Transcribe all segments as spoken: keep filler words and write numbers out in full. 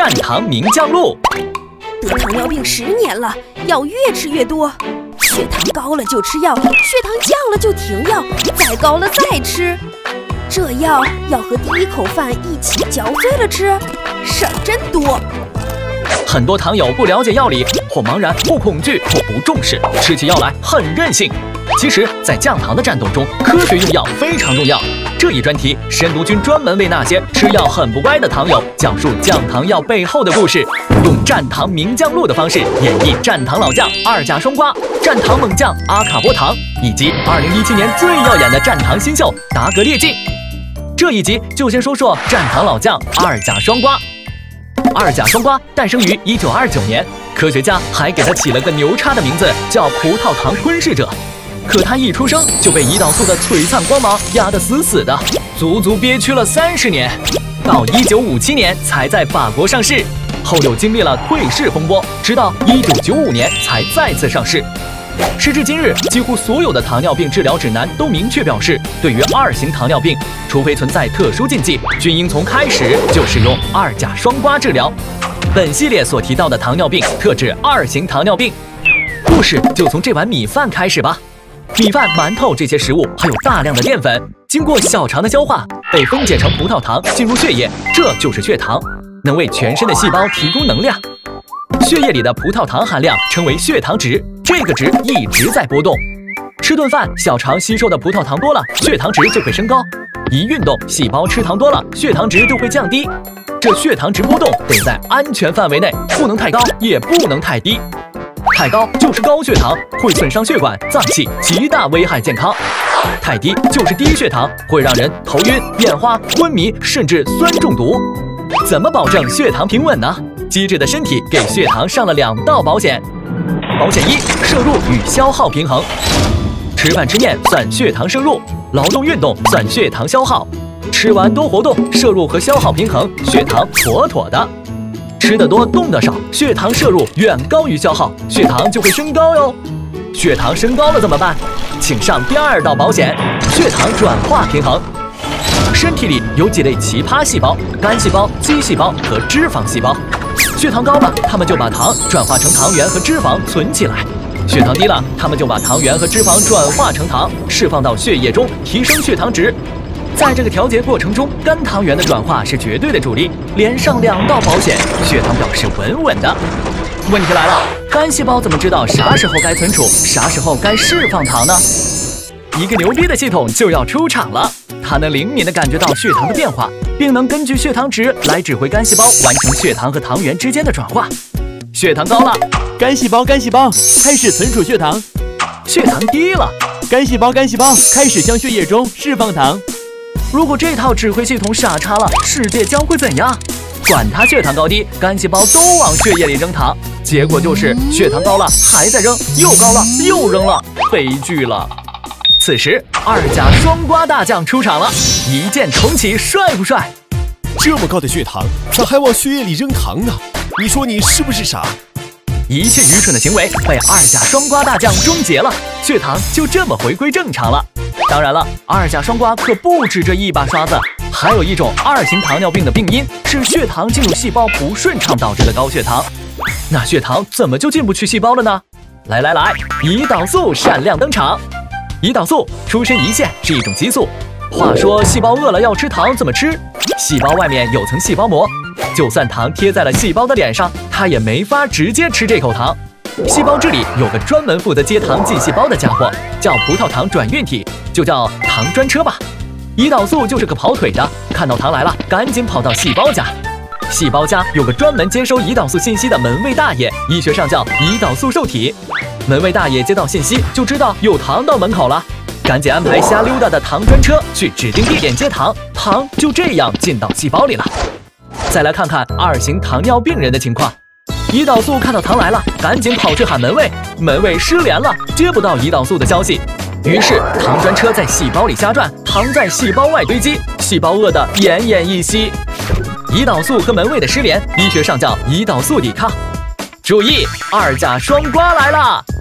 战糖名将录。 得糖尿病十年了，药越吃越多，血糖高了就吃药，血糖降了就停药，再高了再吃。这药要和第一口饭一起嚼碎了吃，事儿真多。 很多糖友不了解药理，或茫然，或恐惧，或不重视，吃起药来很任性。其实，在降糖的战斗中，科学用药非常重要。这一专题，深读君专门为那些吃药很不乖的糖友讲述降糖药背后的故事，用战糖名将录的方式演绎战糖老将二甲双胍、战糖猛将阿卡波糖，以及二零一七年最耀眼的战糖新秀达格列净。这一集就先说说战糖老将二甲双胍。二甲双胍诞生于一九二九年，科学家还给他起了个牛叉的名字，叫葡萄糖吞噬者。可他一出生就被胰岛素的璀璨光芒压得死死的，足足憋屈了三十年，到一九五七年才在法国上市，后又经历了退市风波，直到一九九五年才再次上市。时至今日，几乎所有的糖尿病治疗指南都明确表示，对于二型糖尿病，除非存在特殊禁忌，均应从开始就使用二甲双胍治疗。本系列所提到的糖尿病特指二型糖尿病。故事就从这碗米饭开始吧。米饭、馒头这些食物含有大量的淀粉，经过小肠的消化，被分解成葡萄糖进入血液，这就是血糖，能为全身的细胞提供能量。血液里的葡萄糖含量称为血糖值，这个值一直在波动。吃顿饭，小肠吸收的葡萄糖多了，血糖值就会升高；一运动，细胞吃糖多了，血糖值就会降低。这血糖值波动得在安全范围内，不能太高，也不能太低。太高就是高血糖，会损伤血管、脏器，极大危害健康；太低就是低血糖，会让人头晕、眼花、昏迷，甚至酸中毒。怎么保证血糖平稳呢？机智的身体给血糖上了两道保险。保险一：摄入与消耗平衡。吃饭吃面算血糖摄入，劳动运动算血糖消耗。吃完多活动，摄入和消耗平衡，血糖妥妥的。吃得多，动得少，血糖摄入远高于消耗，血糖就会升高哟。血糖升高了怎么办？请上第二道保险：血糖转化平衡。身体里有几类奇葩细胞：肝细胞、肌细胞和脂肪细胞。血糖高了，它们就把糖转化成糖原和脂肪存起来；血糖低了，它们就把糖原和脂肪转化成糖，释放到血液中，提升血糖值。在这个调节过程中，肝糖原的转化是绝对的主力，连上两道保险，血糖表示稳稳的。问题来了，肝细胞怎么知道啥时候该存储，啥时候该释放糖呢？一个牛逼的系统就要出场了，它能灵敏地感觉到血糖的变化，并能根据血糖值来指挥肝细胞完成血糖和糖原之间的转化。血糖高了， 肝细胞肝细胞开始存储血糖； 血糖低了， 肝细胞肝细胞开始向血液中释放糖。 如果这套指挥系统傻叉了，世界将会怎样？管它血糖高低，肝细胞都往血液里扔糖，结果就是血糖高了还在扔，又高了又扔了，悲剧了。此时，二甲双胍大将出场了，一剑重启，帅不帅？ 这么高的血糖，咋还往血液里扔糖呢？你说你是不是傻？ 一切愚蠢的行为被二甲双胍大将终结了，血糖就这么回归正常了。当然了，二甲双胍可不止这一把刷子，还有一种二型糖尿病的病因是血糖进入细胞不顺畅导致的高血糖。那血糖怎么就进不去细胞了呢？来来来，胰岛素闪亮登场。胰岛素出身胰腺，是一种激素。话说细胞饿了要吃糖，怎么吃？细胞外面有层细胞膜，就算糖贴在了细胞的脸上，它也没法直接吃这口糖。细胞质里有个专门负责接糖进细胞的家伙，叫葡萄糖转运体，就叫糖专车吧。胰岛素就是个跑腿的，看到糖来了，赶紧跑到细胞家。细胞家有个专门接收胰岛素信息的门卫大爷，医学上叫胰岛素受体。门卫大爷接到信息，就知道有糖到门口了，赶紧安排瞎溜达的糖专车去指定地点接糖，糖就这样进到细胞里了。再来看看二型糖尿病人的情况。胰岛素看到糖来了，赶紧跑去喊门卫，门卫失联了，接不到胰岛素的消息。于是糖专车在细胞里瞎转，糖在细胞外堆积，细胞饿得奄奄一息。胰岛素和门卫的失联，医学上叫胰岛素抵抗。注意，二甲双胍来了！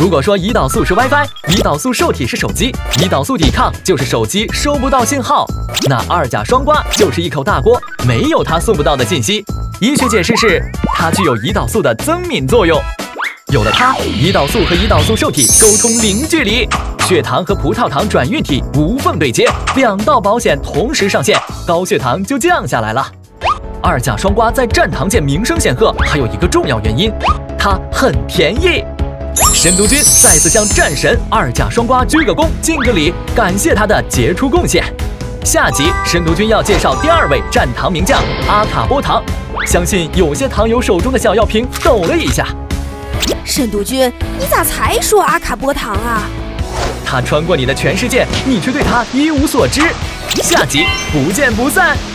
如果说胰岛素是 WiFi， 胰岛素受体是手机，胰岛素抵抗就是手机收不到信号，那二甲双胍就是一口大锅，没有它送不到的信息。医学解释是，它具有胰岛素的增敏作用。有了它，胰岛素和胰岛素受体沟通零距离，血糖和葡萄糖转运体无缝对接，两道保险同时上线，高血糖就降下来了。二甲双胍在战堂界名声显赫，还有一个重要原因，它很便宜。神毒菌再次向战神二甲双胍鞠个躬，敬个礼，感谢他的杰出贡献。下集神毒菌要介绍第二位战堂名将阿卡波糖，相信有些糖友手中的小药瓶抖了一下。 神毒菌，你咋才说阿卡波糖啊？ 他穿过你的全世界，你却对他一无所知。下集不见不散。